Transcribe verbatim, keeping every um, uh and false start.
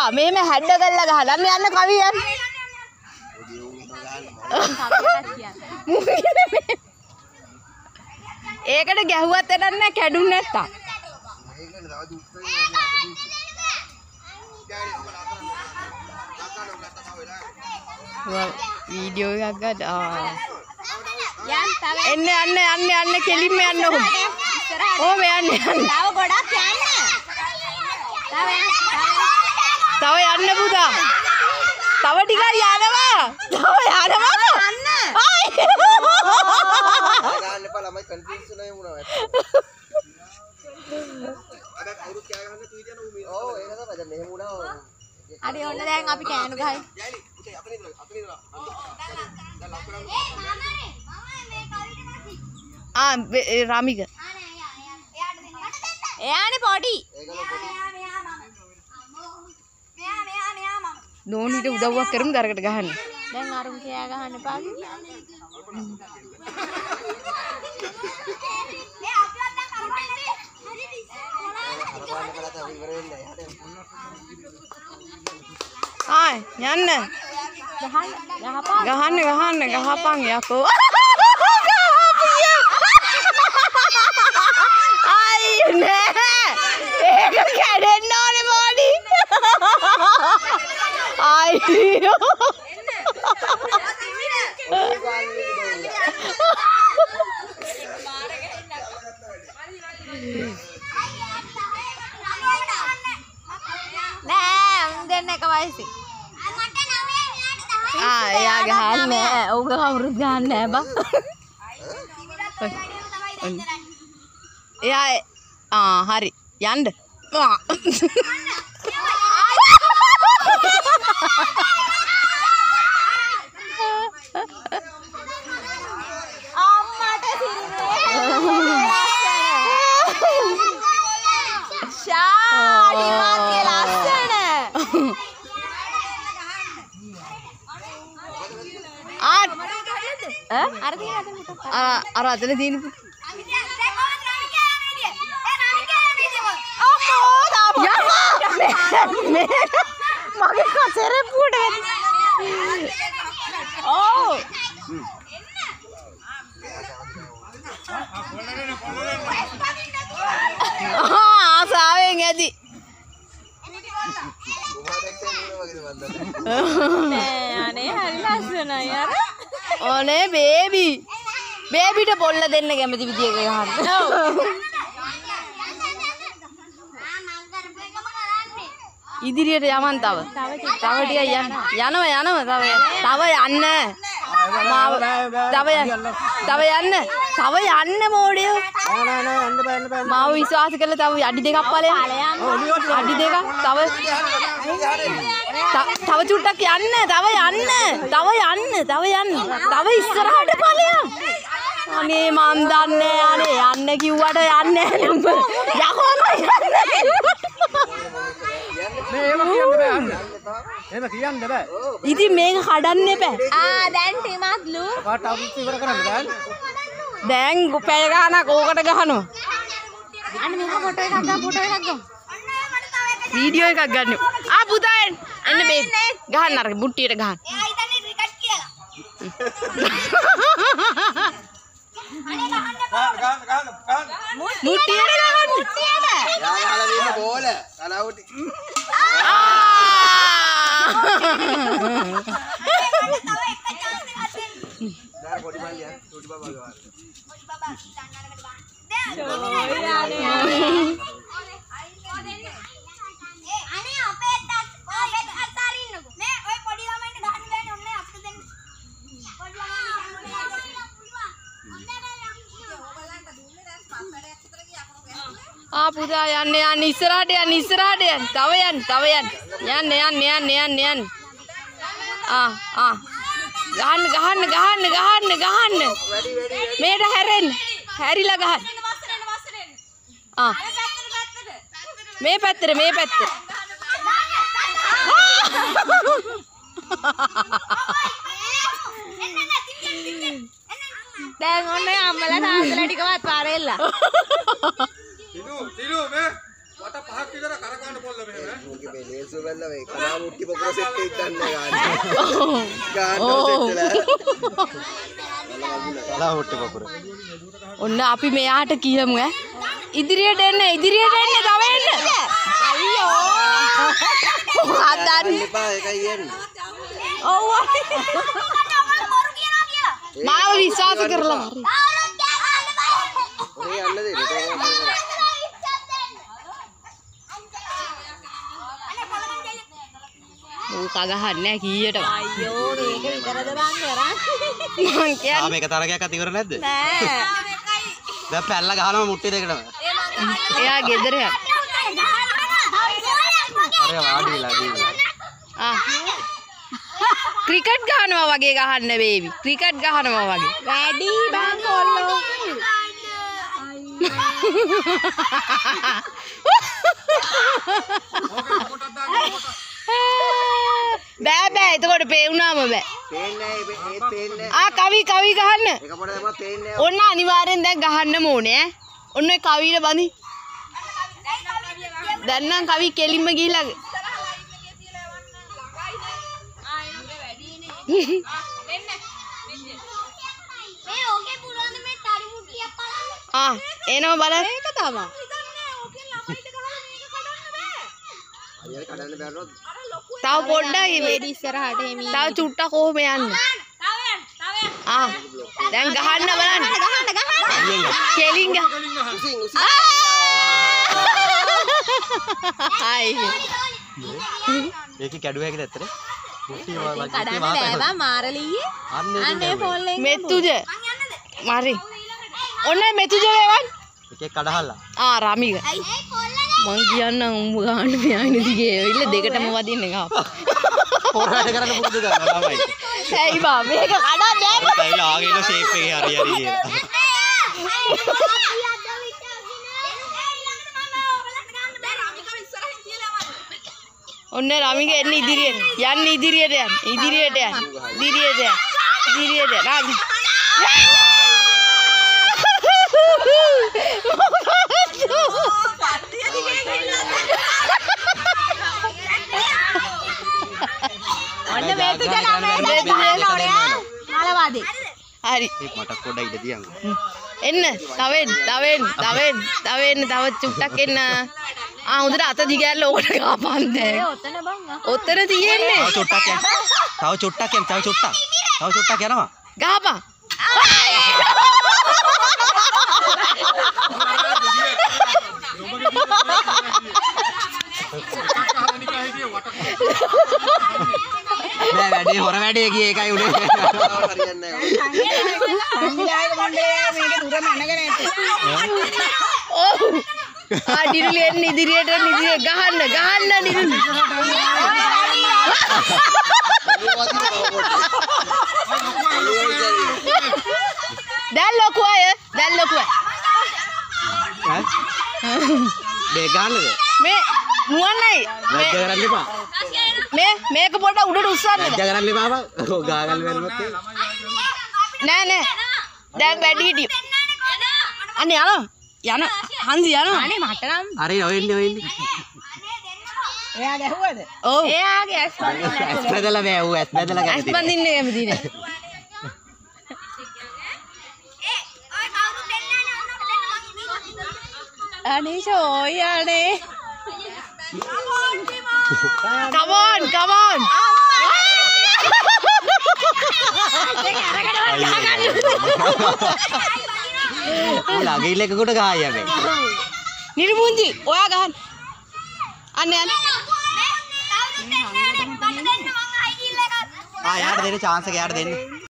මෙහෙම හැඩ කරලා ගහලා යන්න කවි යන්න. ඒකට ගැහුවත් වැඩක් නැහැ කැඩුන්නේ නැත්තම්. වීඩියෝ එකක් ගන්න. එන්න යන්න යන්න යන්න කෙලින්ම යන්න ඕක. ඕම යන්න යන්න. තව ගොඩක් යන්න. තව යන්න. තව යන්න පුතා. තව ටිකක් යනවා. තව යනවා. යන්න. ආයි. ගන්න එපා ළමයි කන්ෆියුස් වෙනවා වුණා. අද කවුරුත් කෑ ගහන්න කීයන උ මේ. ඔව් ඒක තමයි දැන් මෙහෙම වුණා. හරි ඔන්න දැන් අපි කෑනු ගහයි. යයිලි පුතේ අපේ නේද අපේ නේද. දැන් ලක්කරන්. ඒ මාමනේ මාමා මේ කවිට නැති. ආ රාමික. ආ නෑ එයා එයාට දෙන්න. එයානේ පොඩි. ඒකලෝ පොඩි. මෙයා මම. මෙයා මෙයා මෙයා මම. නෝනිට උදව්වක් කරමු දරකට ගහන්න. දැන් අරුන් කෑ ගහන්න එපා කිව්වා. ඒ අපිවත් දැන් කරපන්නේ. ආයි යන්න ගහන්න ගහන්න ගහපන් යකෝ ආයි නෑ ඒක කැඩෙන්න ඕනේ බෝඩි අයියෝ එක වයසේ මට නවයේ මෙයාට දහයි ආ එයා ගහන්නේ නෑ ඌ කවුරුත් ගහන්නේ නෑ බං එයා ආ හරි යන්න අම්මට සිරිනේ ෂාඩි මාගේ ලස්සන අර තියෙන අර අතන තියෙන මගේ කසරප්පුවට ඕ ආසාවෙන් ඇති අනේ හරි ලස්සනයි අර ඕනේ බේබි බේබිට පොල්ල දෙන්න කැමති විදියක ගහන්න. ඔව්. ඉදිරියට යමන් තව. තව ටිකක් යන්න. යනවා යනවා තව. තව යන්න. මාව තව යන්න. තව යන්න. තව යන්න මොඩියෝ. නෑ නෑ නෑ යන්න බෑ යන්න බෑ. මාව විශ්වාස කරලා තව අඩි දෙකක් ඵලයන්. අඩි දෙකක් තව තව චුට්ටක් යන්න. තව යන්න. තව යන්න. තව යන්න. තව ඉස්සරහට ඵලයන්. අනේ මන් දන්නේ අනේ යන්න කිව්වට යන්නේ නෑ නම්බ. යකෝ මම යන්නේ. මේ එහෙම කියන්න බෑ අන්න. එහෙම කියන්න බෑ. ඉතින් මේක කඩන්න එපා. ආ දැන් ටිමත්ලු. කාට අවුත් ඉවර කරන්න දැන්. දැන් පැය ගානක් ඕකට ගහනවා. අන්න මේක ෆොටෝ එකක් ගන්න ෆොටෝ එකක් ගන්න. වීඩියෝ එකක් ගන්න. ආ පුතා එන්න. එන්න බේබි. ගහන්න අර බුට්ටියට ගහන්න. එයා හිතන්නේ ක්‍රිකට් කියලා. අනේ ගහන්න ගහන්න ගහන්න ගහන්න. මුට්ටියට ගහන්න. මුට්ටියට. යා ගහලා දෙන්න බෝල. කලාවුටි. ආ. පොඩි මල්ලියා චෝටි බබා ගාවා චෝටි බබා තන්නරකට බා දැන් අනේ අපේ අපේ අතරින්නකො මේ ඔය පොඩි ළමයින්ට ගහන්න බෑනේ ඔන්න අපිට දෙන්න පොඩි ළමයින්ට ගහන්න පුළුවන් ඔයගලන්ට දුන්නේ දැන් පස්සරයක් විතර ගියා ආ පුතා යන්න යන්න ඉස්සරහට යන්න ඉස්සරහට යන්න තව යන්න තව යන්න යන්න යන්න යන්න යන්න යන්න ආ ආ ගහන්න ගහන්න ගහන්න ගහන්න ගහන්න මේට හැරෙන්න හැරිලා ගහන්න ආ මේ පැත්තට මේ පැත්තට දැන් ඔන්න අම්මලා තාත්තලා ටිකවත් පාරෙල්ලා තිලු තිලු මේ වට පහක් විතර කරකවන්න පොල්ල මෙහෙම මේ ලේසු බැලලා මේ කනා මුට්ටි පොකර සෙට් එකක් ගන්න ගන්න. ගන්න සෙට් වෙලා. කනා මුට්ටි පොකර. ඔන්න අපි මෙයාට කියමු ඈ. ඉදිරියට එන්න ඉදිරියට එන්න තව එන්න. අයියෝ. හදන්න එපා ඒකයි කියන්නේ. ඔව්. මාව විශ්වාස කරලා හරි. ඔය යන්න දෙන්න. ඌ කගහන්නේ කීයට අයියෝ මේක විතරද බං කරන්නේ. මං කියන්නේ ආ මේක තරගයක් අත ඉවර නැද්ද? නෑ. දැන් පැල්ලා ගහනවා මුට්ටි දෙකටම. එයා ගෙදර යන. අර වාඩි වෙලා දීලා. ආ ක්‍රිකට් ගහනවා වගේ ගහන්න බේබි. ක්‍රිකට් ගහනවා වගේ. වැඩි බං කොල්ලෝ. බෑ බෑ එතකොට පේුණාම බෑ. පේන්නේ නැහැ ඒත් පේන්නේ ආ කවි කවි ගහන්න. එක පොඩ තමයි පේන්නේ. ඔන්න අනිවාර්යෙන් දැන් ගහන්න ඕනේ ඈ. ඔන්න ඔය කවියට බඳි. දැන් නම් කවි කෙලින්ම ගිහිලා මේ ඕකේ පුරාද මේ තරු මුට්ටියක් බලන්න. ආ එනවා බලන්න. ඒක තමයි. අයියා කඩන්න බැරනොත් තව පොඩ්ඩක් මේඩි ඉස්සරහට එමි. තව චුට්ටක් කොහොම යන්න. තව යන්න. තව යන්න. ආ දැන් ගහන්න බලන්න. ගහන්න ගහන්න. කෙලින් ගහ. උසින් උසින්. ආයි. ඒකේ කැඩුවා කියලා ඇත්තට. මුට්ටි වගේ කඩන්න බෑ බං මාරලීයේ. අනේ ෆෝල් එකෙන් මෙතුජ. මරි. ඔන්න මෙතුජ වේවන්. එකේ කඩහල්ලා. ආ රාමික. මං කියන්නම් උඹ ගහන්න මෙයාගෙන දිගේ ඉල්ල දෙකටම වදින්න ගහ. පොර වැඩ කරන්න පුරුදු කරනවා ළමයි. ඇයි බා මේක කඩන්න බෑ. බයිලා ආගෙන ෂේප් එකේ හරි හරි කියලා. ඔන්න රාමික එන්න ඉදිරියට. යන්න ඉදිරියට යන්න. ඉදිරියට යන්න. ඉදිරියට යන්න. ඉදිරියට යන්න. රාමික. ඔන්න මේක ගලා මේ මාළවාදී. හරි. ඒක මට පොඩ්ඩක් ඉඳ තියන්න. එන්න. තවෙන් තවෙන් තවෙන් තවෙන් තව චුට්ටක් එන්න. ආ හොඳට අත දිගෑරලා ඕකට ගහපන් දැන්. ඔතන බං. ඔතන තියෙන්නේ. තව චුට්ටක් යන්න. තව චුට්ටක් යන්න. තව චුට්ටක්. තව චුට්ටක් යනවා. ගහපන්. නෑ වැඩේ හොර වැඩේ ගියේ ඒකයි උනේ. හරියන්නේ ඔව්. ආ දිරුලි එන්න ඉදිරියට එන්න ඉදිරියට ගහන්න ගහන්න දිරුලි. දැන් ලොකු අය දැන් ලොකු අය. ඈ? මේ ගන්නද? මේ මුවන්නයි. වැද්ද කරන්න එපා. මේ මේක පොඩ්ඩක් උඩට උස්සන්න. වැද්ද කරන්න එපා බං. ඔය ගා ගන්න බැරිමත් නෑ නෑ. දැන් වැඩි හිටියෝ. අනේ යනවා. යන හන්සි යනවා. අනේ මට නම් හරි ඔය ඉන්නේ ඔය ඉන්නේ. එයා ගැහුවද? ඔව්. එයාගේ ඇස් වලින් ඇස් බැදලා බෑ ඌ ඇස් බැදලා ඇස් ගන්න. බඳින්න කැමති නෑ. අනේ ෂෝයි අනේ. Come on, come on. ළඟ ඉල්ලෙකට ගහයි හැබැයි. නිර්මුංජි ඔයා ගහන්න. අන්න යන්න. ආ යාට දෙන්න chance එක යාට දෙන්න.